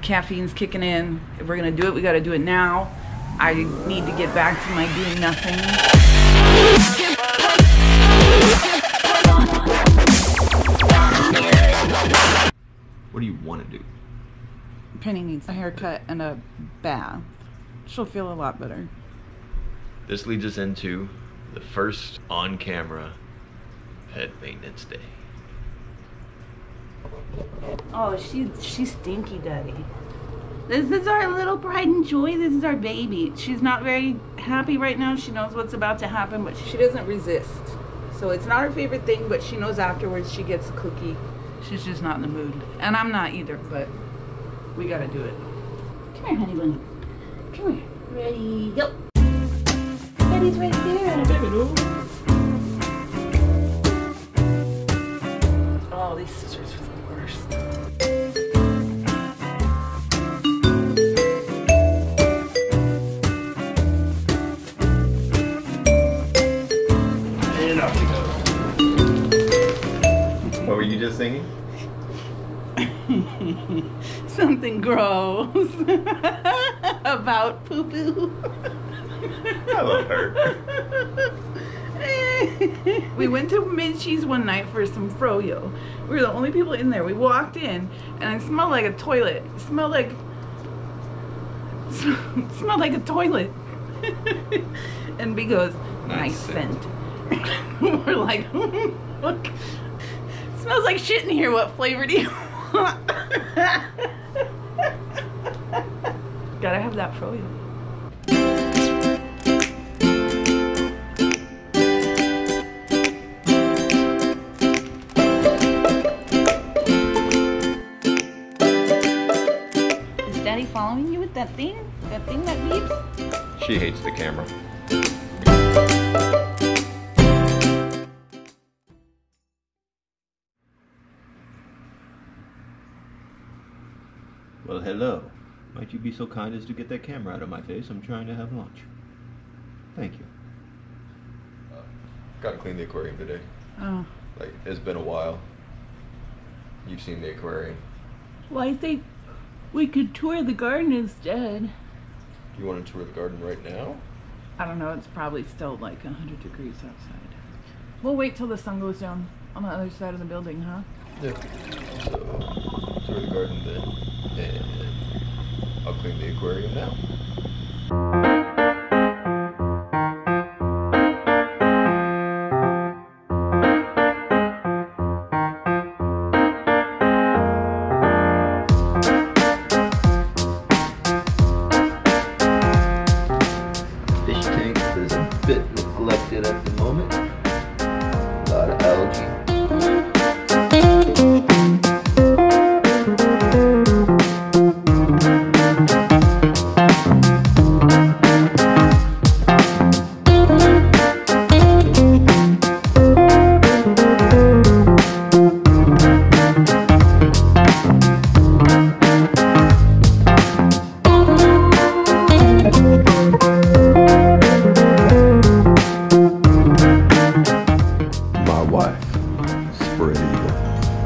Caffeine's kicking in. If we're gonna do it, we gotta do it now. I need to get back to my doing nothing. What do you want to do? Penny needs a haircut and a bath. She'll feel a lot better. This leads us into the first on-camera pet maintenance day. Oh, she's stinky, Daddy. This is our little pride and joy. This is our baby. She's not very happy right now. She knows what's about to happen, but she doesn't resist. So it's not her favorite thing, but she knows afterwards she gets a cookie. She's just not in the mood. And I'm not either, but we gotta do it. Come here, honey bunny. Come here. Ready, go. Daddy's right there. Oh, these scissors are the worst. And off you go. What were you just singing? Something gross about poo-poo. I love her. We went to Minchie's one night for some froyo. We were the only people in there. We walked in and it smelled like a toilet. It smelled like a toilet. And B goes, nice scent. We're like, look, it smells like shit in here. What flavor do you want? Gotta have that froyo. Daddy following you with that thing? That thing that beeps? She hates the camera. Well, hello. Might you be so kind as to get that camera out of my face? I'm trying to have lunch. Thank you. Gotta clean the aquarium today. Oh. Like, it's been a while. You've seen the aquarium. Well, I think we could tour the garden instead. Do you want to tour the garden right now? I don't know, it's probably still like 100 degrees outside. We'll wait till the sun goes down on the other side of the building, huh? Yeah. So, tour the garden then. And I'll clean the aquarium now. Fish tank is a bit neglected at the moment. A lot of algae. My wife, spread eagle.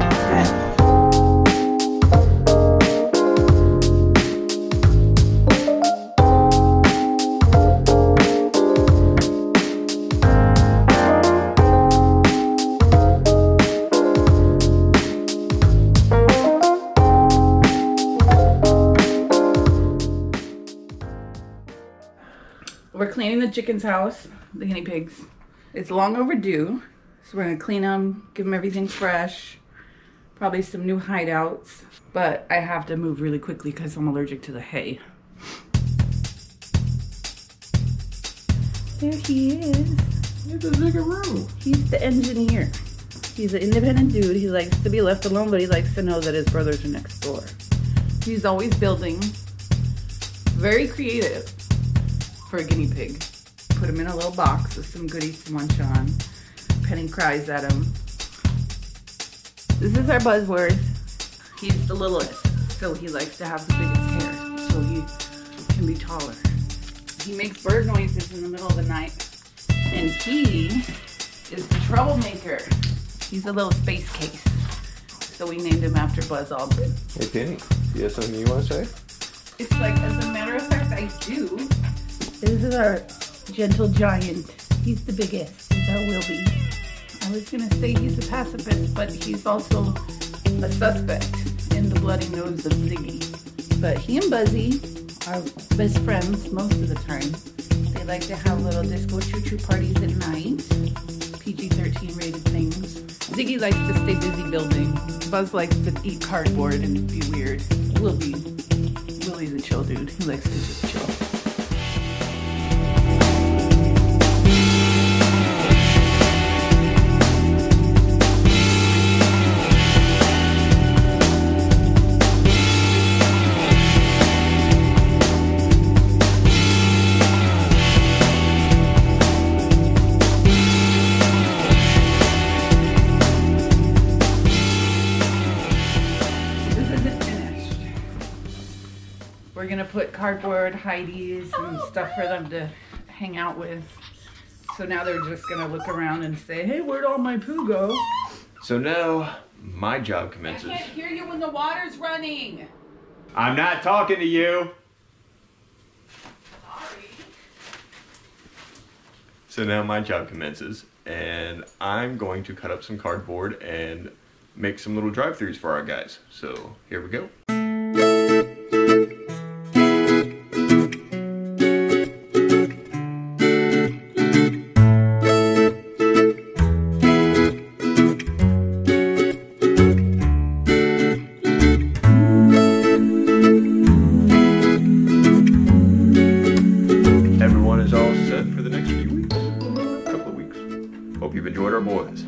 We're cleaning the chicken's house, the guinea pigs. It's long overdue, so we're gonna clean them, give them everything fresh, probably some new hideouts, but I have to move really quickly because I'm allergic to the hay. There he is. It's a bigger room. He's the engineer. He's an independent dude. He likes to be left alone, but he likes to know that his brothers are next door. He's always building. Very creative for a guinea pig. Put him in a little box with some goodies to munch on. Penny cries at him. This is our Buzzworth. He's the littlest, so he likes to have the biggest hair, so he can be taller. He makes bird noises in the middle of the night, and he is the troublemaker. He's a little space case. So we named him after Buzz Aldrin. Hey Penny, do you have something you want to say? It's like, as a matter of fact, I do. This is our gentle giant. He's the biggest. He's our Wilby. I was gonna say he's a pacifist, but he's also a suspect in the bloody nose of Ziggy. But he and Buzzy are best friends most of the time. They like to have little disco choo-choo parties at night. PG-13 rated things. Ziggy likes to stay busy building. Buzz likes to eat cardboard and be weird. Willie's a chill dude. He likes to just chill. We're gonna put cardboard Heidi's and stuff for them to hang out with. So now they're just gonna look around and say, hey, where'd all my poo go? So now my job commences. I can't hear you when the water's running. I'm not talking to you. Sorry. So now my job commences, and I'm going to cut up some cardboard and make some little drive-thrus for our guys. So here we go. Everyone is all set for the next few weeks, couple of weeks. Hope you've enjoyed our boys.